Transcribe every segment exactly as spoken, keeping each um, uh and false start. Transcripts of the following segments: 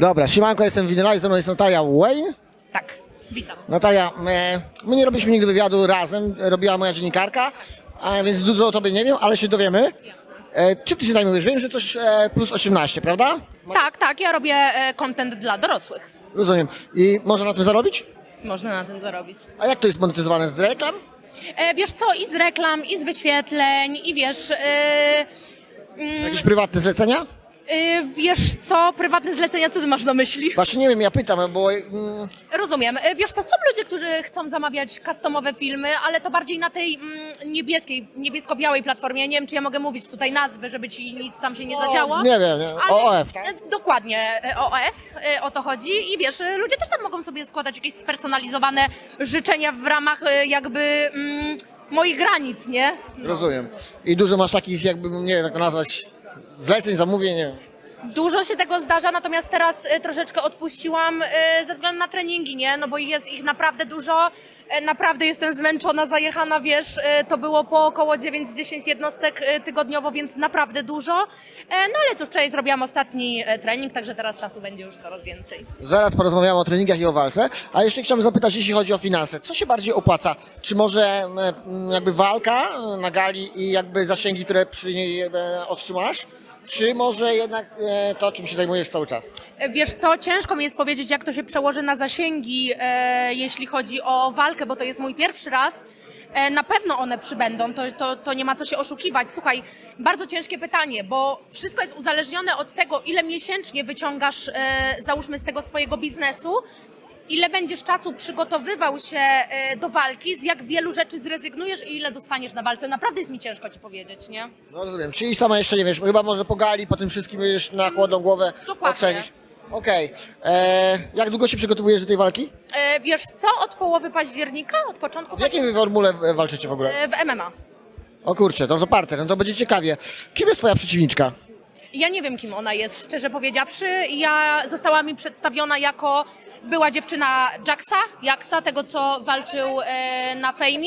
Dobra, siemanko, jestem Winylize, ze mną jest Natalia Wayne. Tak, witam. Natalia, my, my nie robiliśmy nigdy wywiadu razem, robiła moja dziennikarka, a więc dużo o tobie nie wiem, ale się dowiemy. E, czym ty się zajmujesz? Wiem, że coś e, plus osiemnaście, prawda? Tak, tak, ja robię e, content dla dorosłych. Rozumiem. I można na tym zarobić? Można na tym zarobić. A jak to jest monetyzowane? Z reklam? E, wiesz co, i z reklam, i z wyświetleń, i wiesz... E, mm, Jakieś prywatne zlecenia? e, wiesz co, prywatne zlecenia, co ty masz na myśli? Właśnie nie wiem, ja pytam, bo... Mm, Rozumiem. E, Wiesz co, są ludzie, którzy chcą zamawiać customowe filmy, ale to bardziej na tej mm, niebieskiej, niebiesko-białej platformie. Nie wiem, czy ja mogę mówić tutaj nazwy, żeby ci nic tam się nie zadziało. nie wiem, nie. Ale, O O F, tak? e, Dokładnie, e, O O F, e, o to chodzi. I wiesz, e, ludzie też tam mogą sobie składać jakieś spersonalizowane życzenia w ramach e, jakby mm, moich granic, nie? No. Rozumiem. I dużo masz takich, jakby, nie wiem jak to nazwać, zleceń, zamówień, nie wiem. Dużo się tego zdarza, natomiast teraz e, troszeczkę odpuściłam e, ze względu na treningi, nie? No bo jest ich naprawdę dużo, e, naprawdę jestem zmęczona, zajechana, wiesz, e, to było po około dziewięć dziesięć jednostek e, tygodniowo, więc naprawdę dużo. E, no ale cóż, wczoraj zrobiłam ostatni e, trening, także teraz czasu będzie już coraz więcej. Zaraz porozmawiamy o treningach i o walce, a jeszcze chciałbym zapytać, jeśli chodzi o finanse, co się bardziej opłaca? Czy może e, jakby walka na gali i jakby zasięgi, które przy niej e, otrzymasz? Czy może jednak e, to, czym się zajmujesz cały czas? Wiesz co, ciężko mi jest powiedzieć, jak to się przełoży na zasięgi, e, jeśli chodzi o walkę, bo to jest mój pierwszy raz. E, na pewno one przybędą, to, to, to nie ma co się oszukiwać. Słuchaj, bardzo ciężkie pytanie, bo wszystko jest uzależnione od tego, ile miesięcznie wyciągasz, e, załóżmy, z tego swojego biznesu, ile będziesz czasu przygotowywał się e, do walki, z jak wielu rzeczy zrezygnujesz i ile dostaniesz na walce. Naprawdę jest mi ciężko ci powiedzieć, nie? No rozumiem, czyli sama jeszcze nie wiesz, chyba może po gali, po tym wszystkim już na chłodną głowę Dokładnie. ocenisz. Okej, e, jak długo się przygotowujesz do tej walki? E, wiesz co, od połowy października, od początku W jakiej wy formule e, walczycie w ogóle? e, w M M A. O kurczę, to to parter, no to będzie ciekawie. Kim jest twoja przeciwniczka? Ja nie wiem, kim ona jest, szczerze powiedziawszy. Ja została mi przedstawiona jako była dziewczyna Jacksa, Jacksa, tego co walczył e, na fejmie.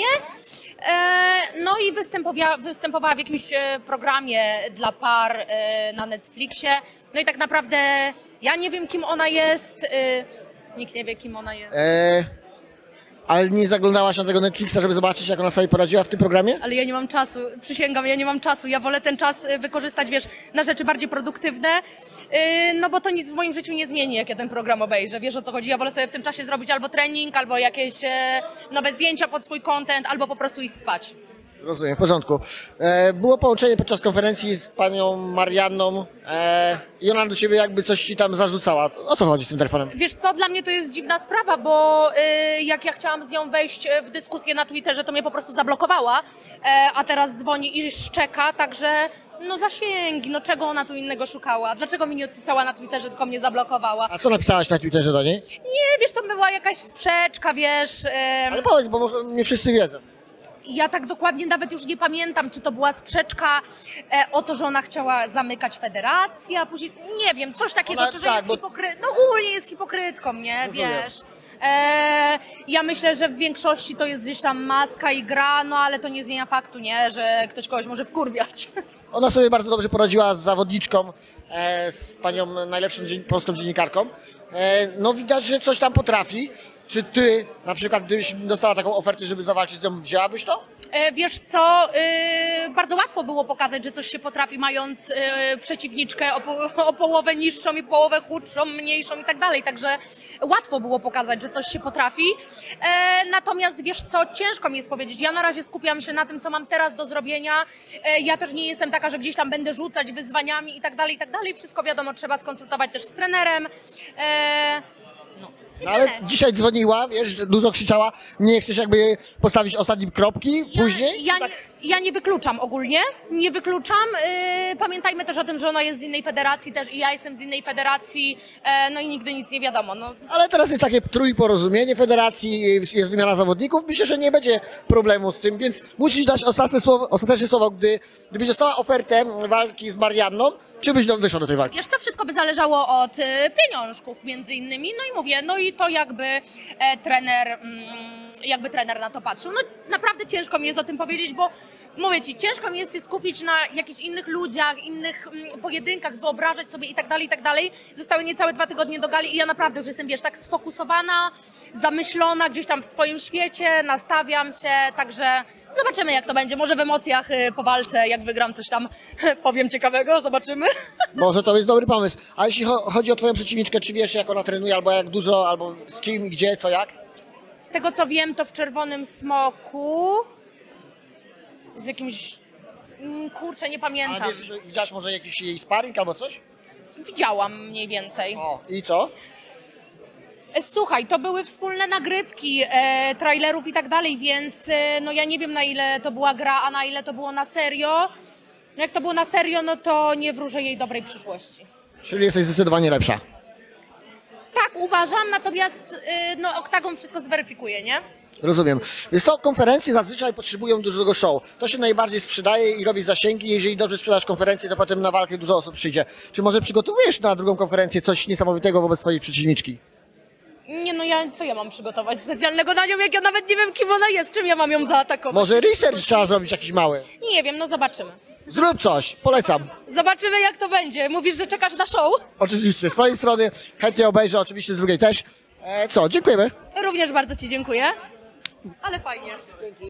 E, no i występowała, występowała w jakimś e, programie dla par e, na Netflixie. No i tak naprawdę ja nie wiem, kim ona jest. E, nikt nie wie, kim ona jest. E, ale nie zaglądałaś na tego Netflixa, żeby zobaczyć, jak ona sobie poradziła w tym programie? Ale ja nie mam czasu, przysięgam, ja nie mam czasu. Ja wolę ten czas y, wykorzystać, wiesz, na rzeczy bardziej produktywne, yy, no bo to nic w moim życiu nie zmieni, jak ja ten program obejrzę. Wiesz, o co chodzi? Ja wolę sobie w tym czasie zrobić albo trening, albo jakieś e, nowe zdjęcia pod swój content, albo po prostu iść spać. Rozumiem, w porządku. E, było połączenie podczas konferencji z panią Marianną e, i ona do ciebie jakby coś ci tam zarzucała. O co chodzi z tym telefonem? Wiesz co, dla mnie to jest dziwna sprawa, bo y, jak ja chciałam z nią wejść w dyskusję na Twitterze, to mnie po prostu zablokowała, e, a teraz dzwoni i szczeka, także no zasięgi, no czego ona tu innego szukała? Dlaczego mi nie odpisała na Twitterze, tylko mnie zablokowała? A co napisałaś na Twitterze do niej? Nie, wiesz, to była jakaś sprzeczka, wiesz... em, Ale powiedz, bo może nie wszyscy wiedzą. Ja tak dokładnie nawet już nie pamiętam, czy to była sprzeczka e, o to, że ona chciała zamykać federację, a później, nie wiem, coś takiego, Ona- czy że tak, jest bo- hipokrytką, no ogólnie jest hipokrytką, nie, Rozumiem. wiesz. E, ja myślę, że w większości to jest gdzieś tam maska i gra, no ale to nie zmienia faktu, nie, że ktoś kogoś może wkurwiać. Ona sobie bardzo dobrze poradziła z zawodniczką, e, z panią najlepszą dzien- polską dziennikarką. E, no widać, że coś tam potrafi. Czy ty, na przykład, gdybyś dostała taką ofertę, żeby zawalczyć z nią, wzięłabyś to? E, Wiesz co, e, bardzo łatwo było pokazać, że coś się potrafi, mając e, przeciwniczkę o, po, o połowę niższą i połowę chudszą, mniejszą i tak dalej, także łatwo było pokazać, że coś się potrafi. E, Natomiast wiesz co, ciężko mi jest powiedzieć, ja na razie skupiam się na tym, co mam teraz do zrobienia. E, Ja też nie jestem taka, że gdzieś tam będę rzucać wyzwaniami i tak dalej, i tak dalej. Wszystko wiadomo, trzeba skonsultować też z trenerem. E, No. I No, ale tyle. dzisiaj dzwoniła, wiesz, dużo krzyczała. Nie chcesz jakby postawić ostatnim kropki później? Ja, Czy tak? nie, ja nie wykluczam ogólnie, nie wykluczam. Yy, pamiętajmy też o tym, że ona jest z innej federacji też i ja jestem z innej federacji, e, no i nigdy nic nie wiadomo. No. Ale teraz jest takie trójporozumienie federacji, jest wymiana zawodników. Myślę, że nie będzie problemu z tym, więc musisz dać ostatnie słowo, ostateczne słowo, gdy, gdybyś dostała ofertę walki z Marianną, czy byś do- wyszła do tej walki? Wiesz co, wszystko by zależało od y, pieniążków między innymi, no i mówię, no i to jakby e, trener, mm, jakby trener na to patrzył. No naprawdę ciężko mi jest o tym powiedzieć, bo Mówię ci, ciężko mi jest się skupić na jakichś innych ludziach, innych mm, pojedynkach, wyobrażać sobie i tak dalej, i tak dalej. Zostały niecałe dwa tygodnie do gali i ja naprawdę już jestem, wiesz, tak sfokusowana, zamyślona gdzieś tam w swoim świecie, nastawiam się, także zobaczymy jak to będzie. Może w emocjach y, po walce, jak wygram coś tam, powiem ciekawego, zobaczymy. Może to jest dobry pomysł. A jeśli cho- chodzi o twoją przeciwniczkę, czy wiesz jak ona trenuje, albo jak dużo, albo z kim, gdzie, co, jak? Z tego co wiem, to w Czerwonym Smoku z jakimś, mm, kurczę, nie A pamiętam. wiesz, że widziałaś może jakiś jej sparring albo coś? Widziałam mniej więcej. O, i co? E, Słuchaj, to były wspólne nagrywki e, trailerów i tak dalej, więc e, no ja nie wiem na ile to była gra, a na ile to było na serio. No jak to było na serio, no to nie wróżę jej dobrej przyszłości. Czyli jesteś zdecydowanie lepsza. Tak uważam, natomiast e, no Oktagon wszystko zweryfikuje, nie? Rozumiem. Więc to konferencje zazwyczaj potrzebują dużego show. To się najbardziej sprzedaje i robi zasięgi. Jeżeli dobrze sprzedasz konferencję, to potem na walkę dużo osób przyjdzie. Czy może przygotowujesz na drugą konferencję coś niesamowitego wobec twojej przeciwniczki? Nie no, ja co ja mam przygotować specjalnego na nią, jak ja nawet nie wiem kim ona jest, czym ja mam ją zaatakować. Może research trzeba zrobić jakiś mały. Nie wiem, no zobaczymy. Zrób coś, polecam. Zobaczymy jak to będzie. Mówisz, że czekasz na show? Oczywiście, z swojej strony chętnie obejrzę, oczywiście z drugiej też. E, co, dziękujemy. Również bardzo ci dziękuję. Ale fajnie.